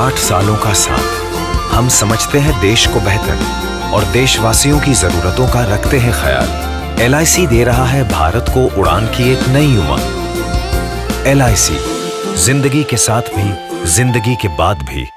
60 सालों का साथ हम समझते हैं देश को बेहतर और देशवासियों की जरूरतों का रखते हैं ख्याल। LIC दे रहा है भारत को उड़ान की एक नई उमंग। LIC, जिंदगी के साथ भी, जिंदगी के बाद भी।